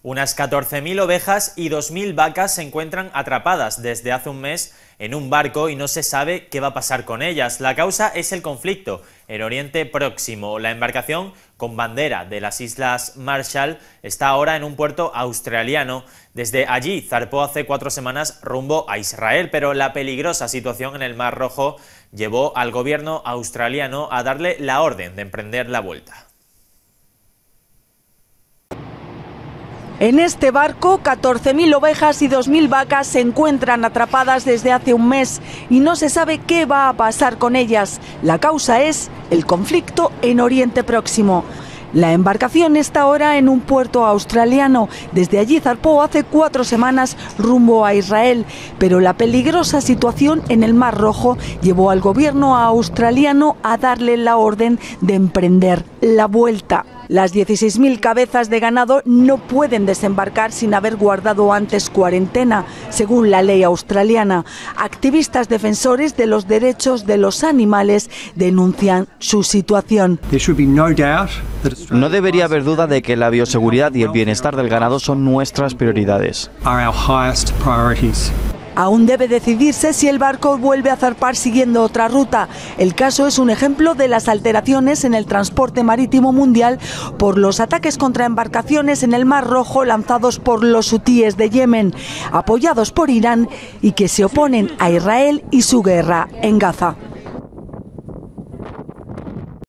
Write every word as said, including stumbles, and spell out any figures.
Unas catorce mil ovejas y dos mil vacas se encuentran atrapadas desde hace un mes en un barco y no se sabe qué va a pasar con ellas. La causa es el conflicto en Oriente Próximo. La embarcación con bandera de las Islas Marshall está ahora en un puerto australiano. Desde allí zarpó hace cuatro semanas rumbo a Israel, pero la peligrosa situación en el Mar Rojo llevó al gobierno australiano a darle la orden de emprender la vuelta. En este barco, catorce mil ovejas y dos mil vacas se encuentran atrapadas desde hace un mes y no se sabe qué va a pasar con ellas. La causa es el conflicto en Oriente Próximo. La embarcación está ahora en un puerto australiano. Desde allí zarpó hace cuatro semanas rumbo a Israel, pero la peligrosa situación en el Mar Rojo llevó al gobierno australiano a darle la orden de emprender la vuelta. Las dieciséis mil cabezas de ganado no pueden desembarcar sin haber guardado antes cuarentena, según la ley australiana. Activistas defensores de los derechos de los animales denuncian su situación. No debería haber duda de que la bioseguridad y el bienestar del ganado son nuestras prioridades. Aún debe decidirse si el barco vuelve a zarpar siguiendo otra ruta. El caso es un ejemplo de las alteraciones en el transporte marítimo mundial por los ataques contra embarcaciones en el Mar Rojo lanzados por los hutíes de Yemen, apoyados por Irán y que se oponen a Israel y su guerra en Gaza.